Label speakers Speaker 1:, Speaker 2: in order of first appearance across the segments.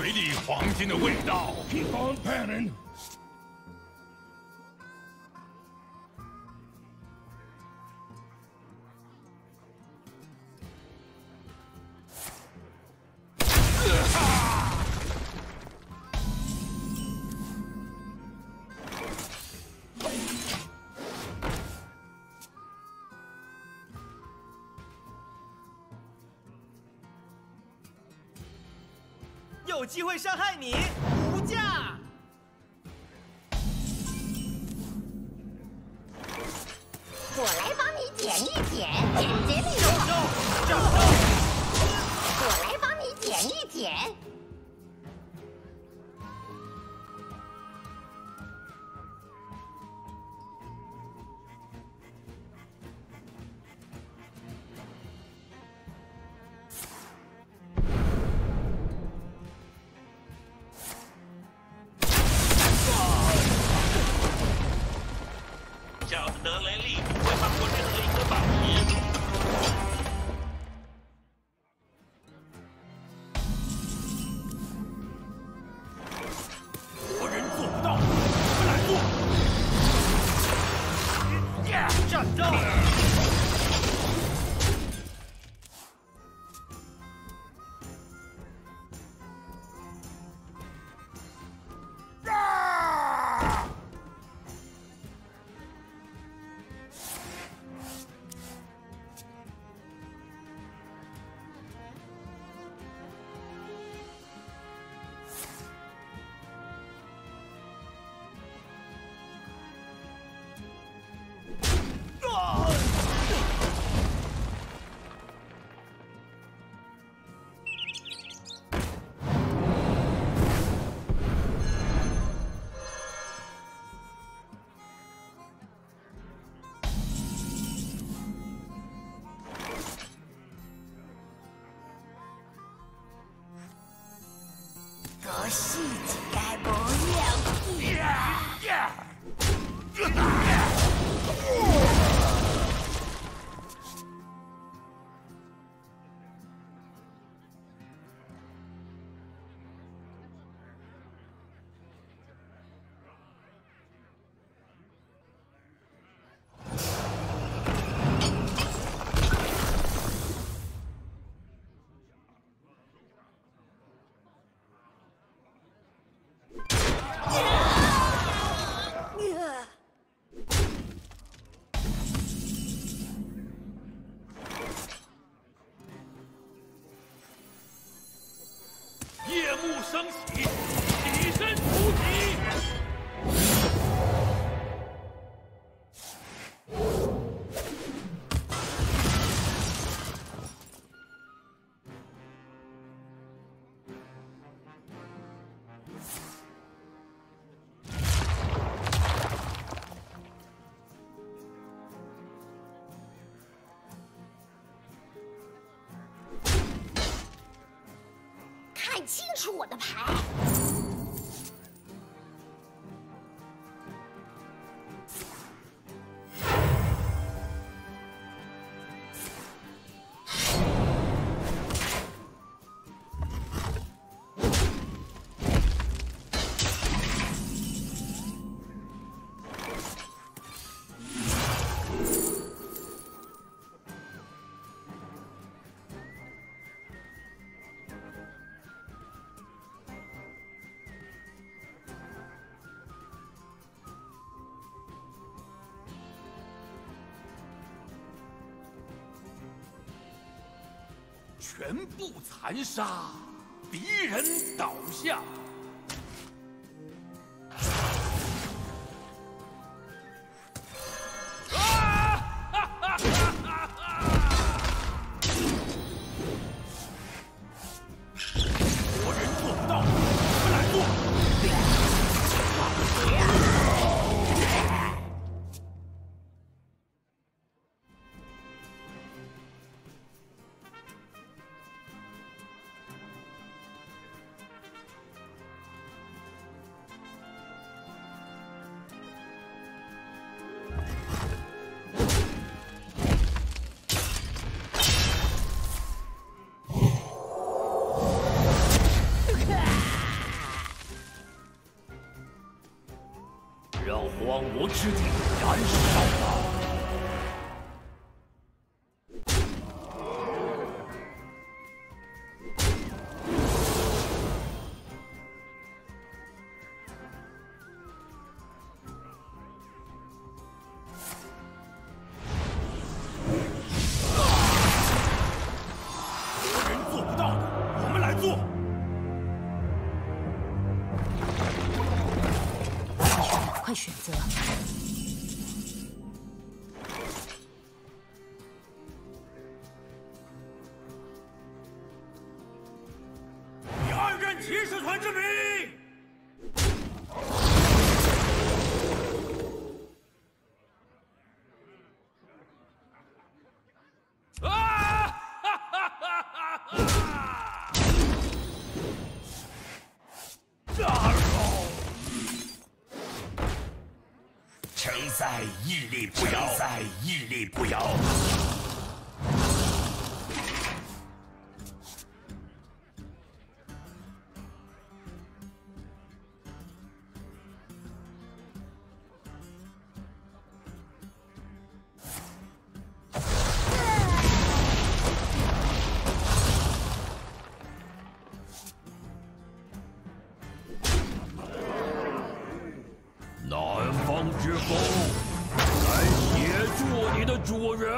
Speaker 1: 水里黄金的味道。
Speaker 2: Keep on panning.
Speaker 3: 有机会伤害你，无价。
Speaker 4: 我来帮你舔一舔，简洁利落。
Speaker 3: 招！
Speaker 4: 我来帮你舔一舔。
Speaker 5: 小德雷利不会放过任何一个宝物。
Speaker 1: 活人做不到，我们来做。
Speaker 3: 战斗！
Speaker 4: 个细节不要。
Speaker 1: 夜幕升起，起身出击。
Speaker 4: 看清楚我的牌。
Speaker 1: 全部残杀，敌人倒下。活人做不到，我们来做。
Speaker 2: 快选择！
Speaker 1: 第二任骑士团之名。
Speaker 5: 承载屹立不摇，承载屹立不摇。南方之风，来协助你的主人。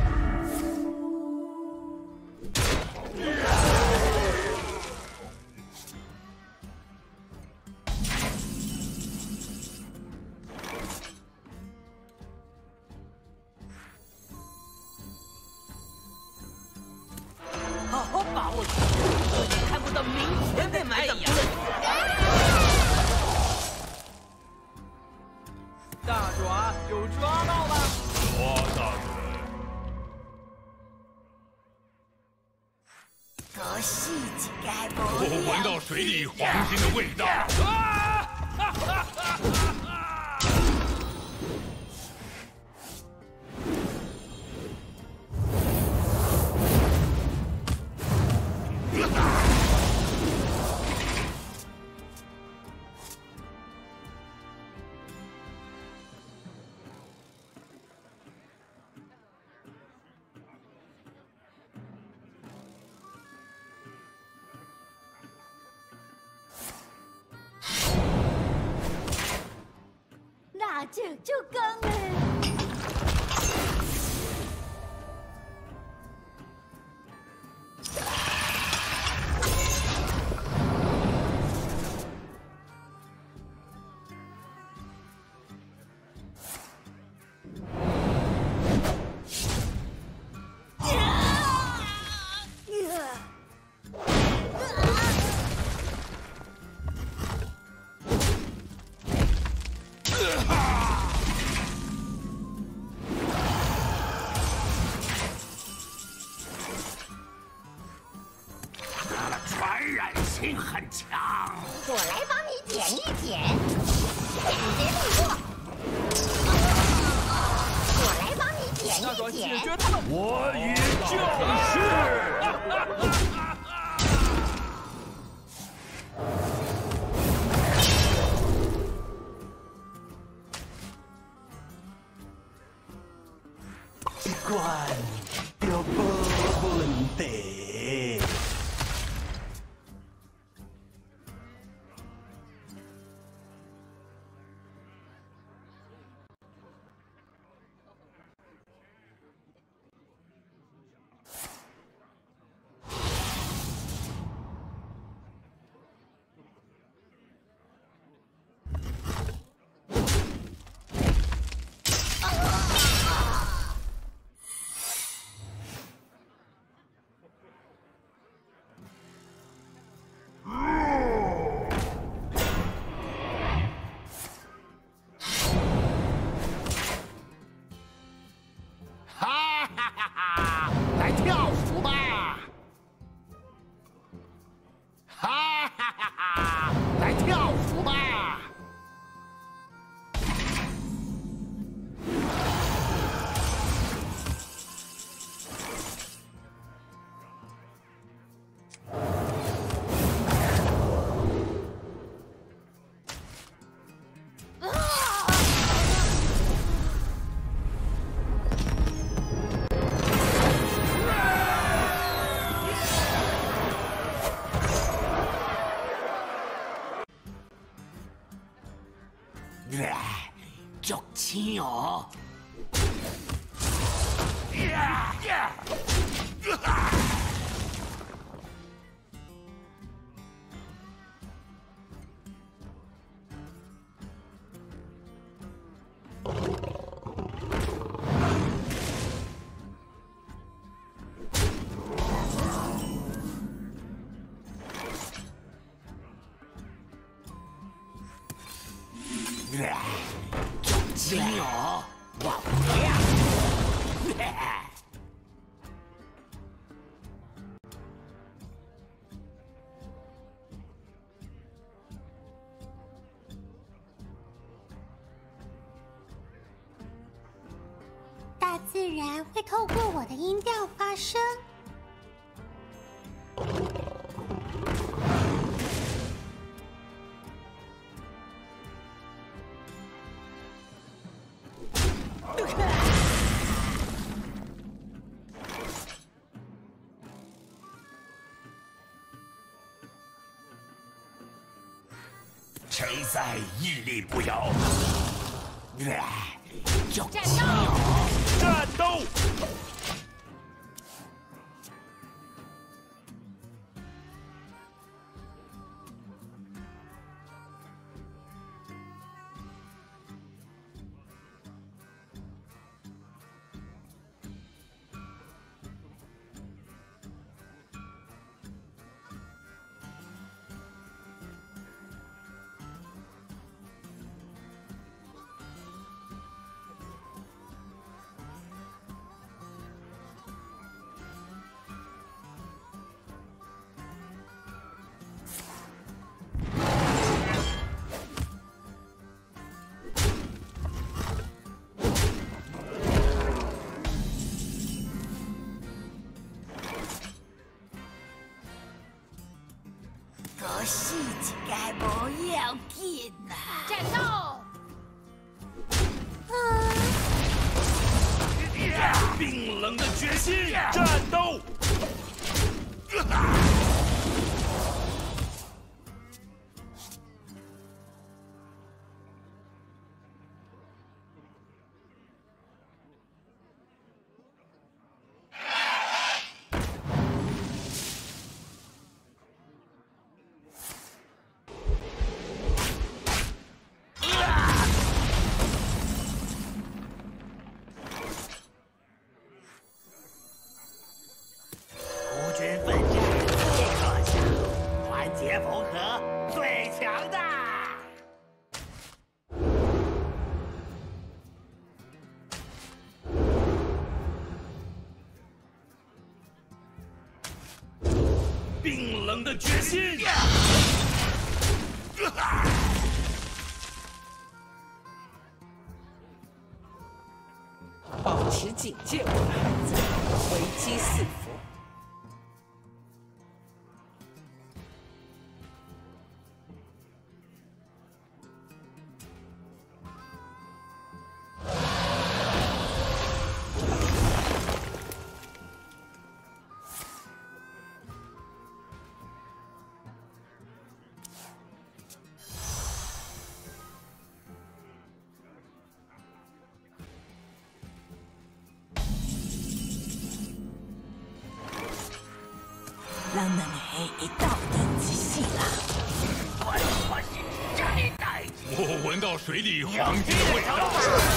Speaker 2: 好好把握机会，你看不到明天的埋呀！
Speaker 3: 大爪有抓到吗？
Speaker 5: 抓大人，
Speaker 4: 多细几该不？
Speaker 5: 我闻到水里黄金的味道。
Speaker 4: 那就更了。
Speaker 5: 传染性很强。
Speaker 4: 我来帮你舔一舔，简洁利落。我来帮你舔一舔。
Speaker 5: 我也就是。
Speaker 6: 习惯就无问题。
Speaker 5: 来跳舞吧！哈哈哈哈！来跳舞吧！足轻哦！ 金牛王亮。
Speaker 4: 大自然会透过我的音调发声。
Speaker 5: 承载屹立不摇。
Speaker 2: 战斗！
Speaker 5: 战斗！
Speaker 2: 个死一个无要紧啦！战斗！
Speaker 5: 冰冷的决心，战斗！
Speaker 3: 孤军奋战最可笑，团结缝合最强大。
Speaker 5: 冰冷的决心。
Speaker 7: 保持警戒，我的孩子，危机四伏。
Speaker 2: 让咱们一道定一死啦！
Speaker 1: 我闻到水里黄金的味道。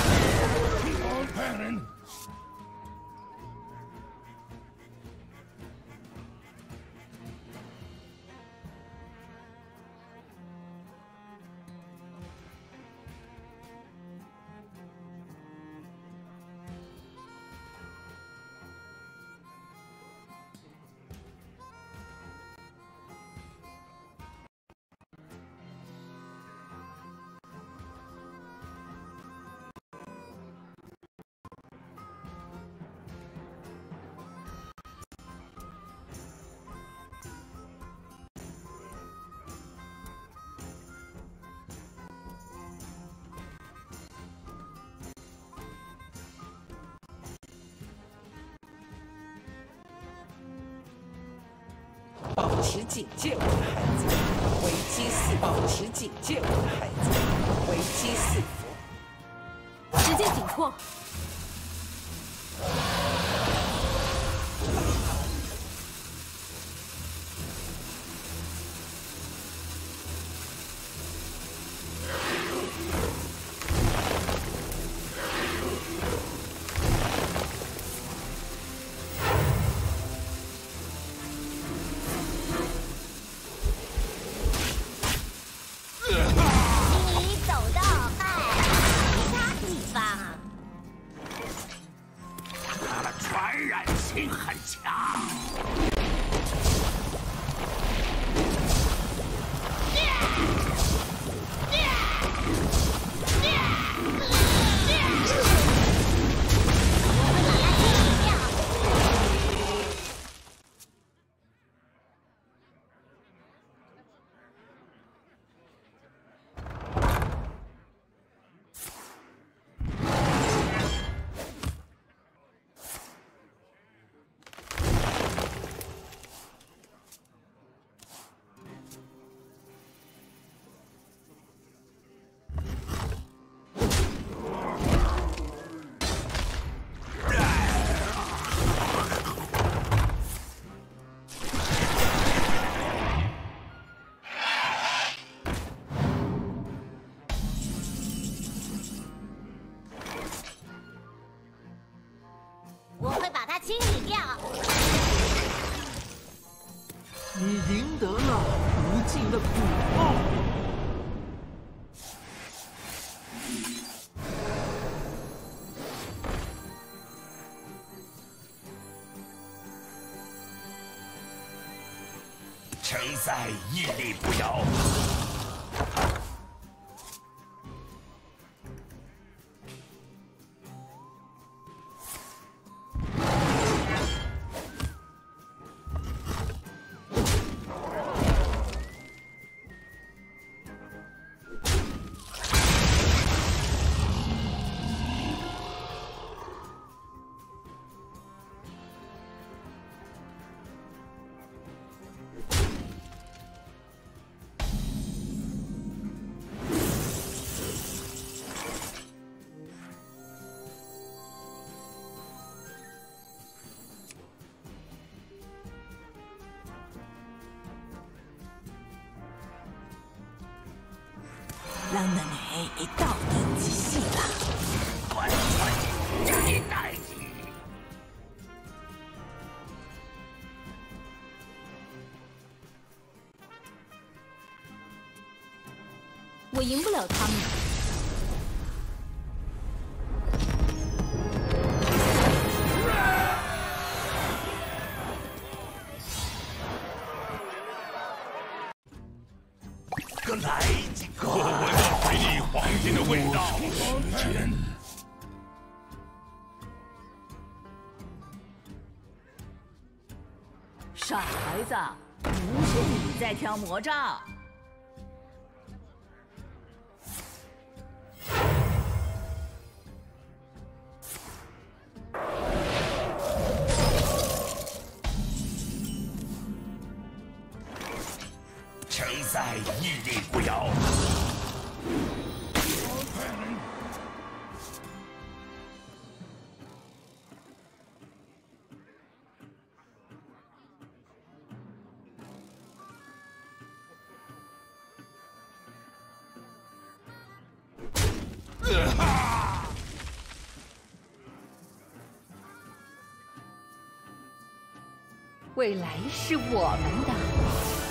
Speaker 7: 保持警戒，我的孩子，危机四伏。保持警戒，我的孩子，危机四伏。
Speaker 2: 时间紧迫，
Speaker 4: 你走到海
Speaker 3: 传染性很强。
Speaker 4: 我会把它清理掉。
Speaker 1: 你赢得了无尽的苦报。
Speaker 5: 承载屹立不摇。
Speaker 2: 人两个会斗阵一世人。
Speaker 3: 完全这件代志。
Speaker 2: 我赢不了他们。
Speaker 6: 来几个！
Speaker 5: 我闻到水里黄金的味道。时间。
Speaker 2: 傻孩子，不是你在挑魔杖。
Speaker 5: 承载屹立不摇。
Speaker 2: 未来是我们的。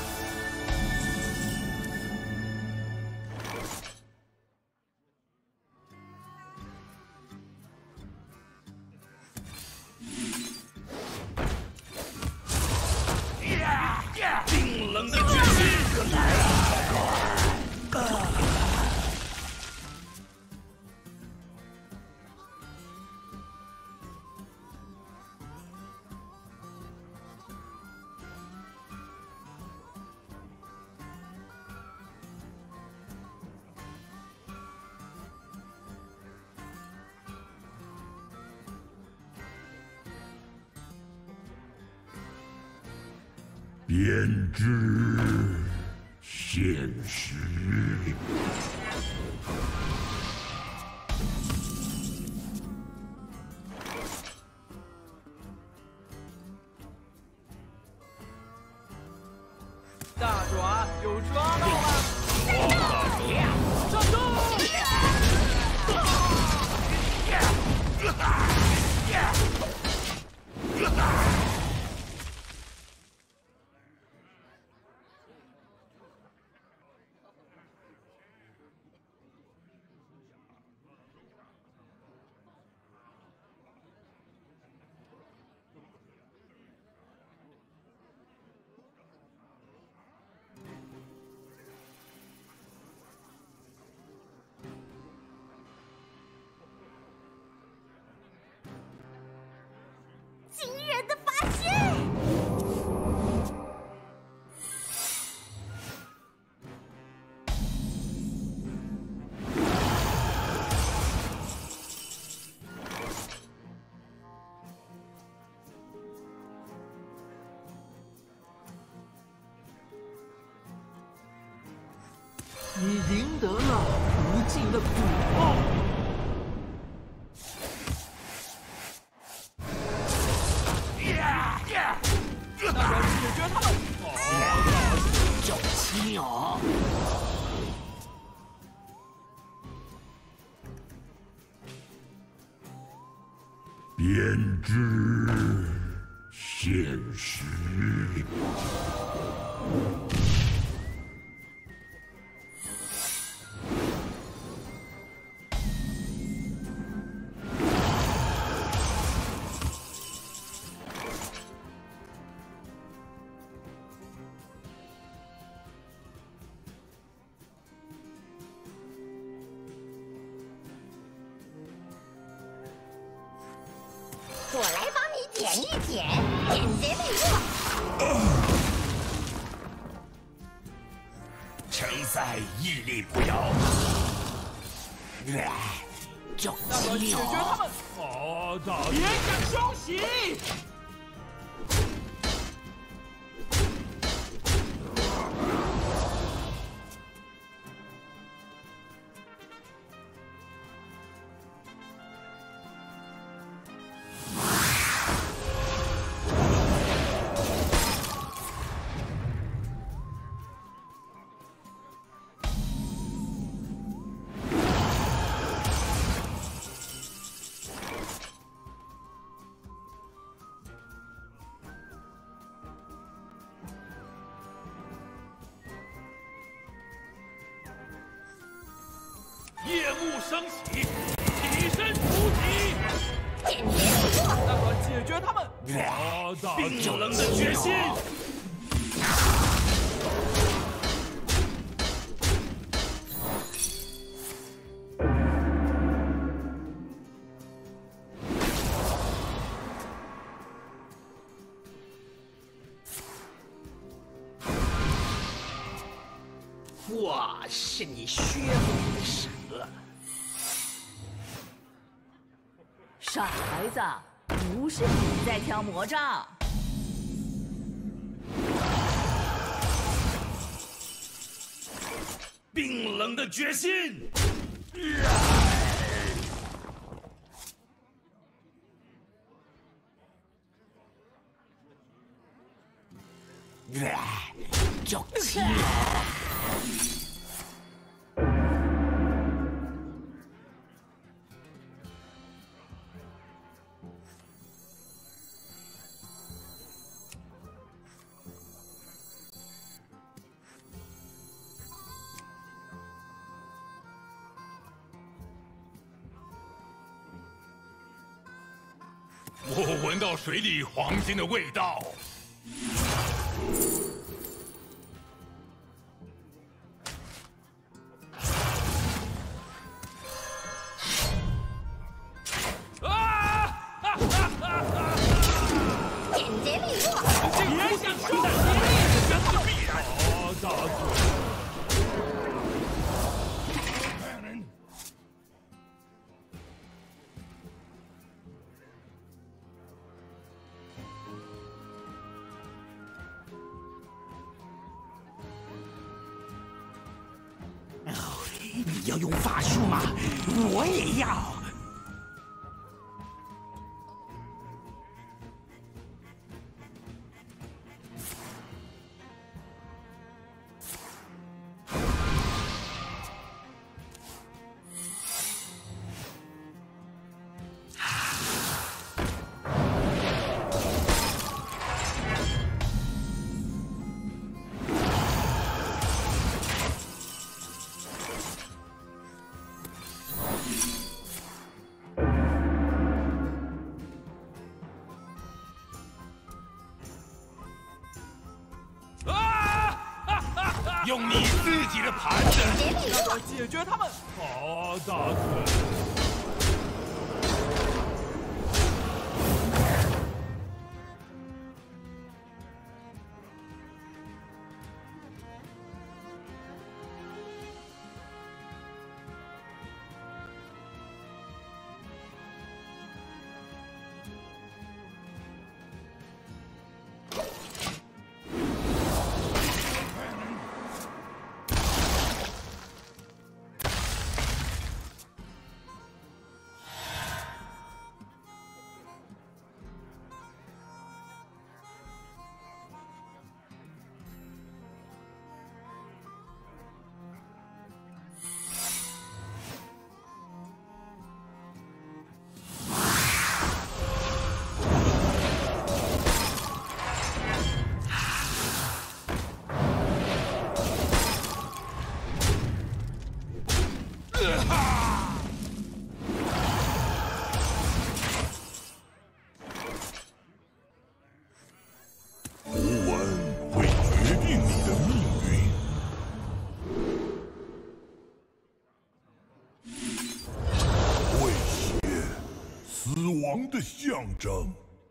Speaker 5: 冰冷的决心来了。编织现实。
Speaker 1: 大爪有抓到了！上树！ 你赢得了无尽的苦报。那要解决他们！
Speaker 3: 小青鸟。
Speaker 6: 编织现实。
Speaker 4: 我来帮你剪一剪，简洁利落。
Speaker 5: 承载屹立不摇。
Speaker 3: 小
Speaker 1: 那个解
Speaker 3: 青鸟。
Speaker 1: 决他们！别想休息！夜幕升起，起身出击！
Speaker 4: 简洁利落。
Speaker 1: 那个解决他们！
Speaker 5: 冰冷的决心。
Speaker 3: 我是你血鬼蛇。
Speaker 2: 傻孩子，不是你在挑魔杖。
Speaker 5: 冰冷的决心。
Speaker 3: 小青鸟。
Speaker 1: 我闻到水里黄金的味道。
Speaker 4: 简洁利落。
Speaker 1: 别想休息！这是必然。大嘴。
Speaker 3: 你要用法术吗？我也要。
Speaker 1: 用你自己的盘子，
Speaker 4: 那
Speaker 1: 个解决他们！好，大嘴。
Speaker 6: 王的象征。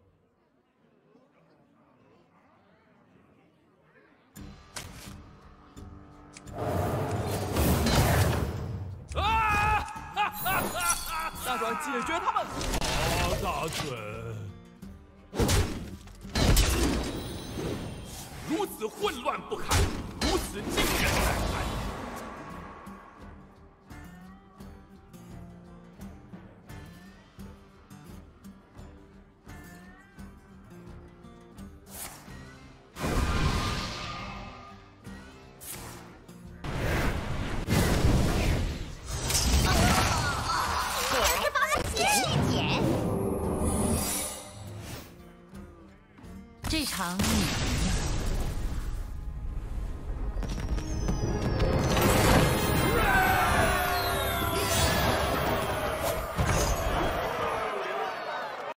Speaker 1: 啊！哈哈哈！大壮解决他们。
Speaker 6: 啊，大准！
Speaker 1: 如此混乱不堪，如此惊人难堪。
Speaker 2: 这场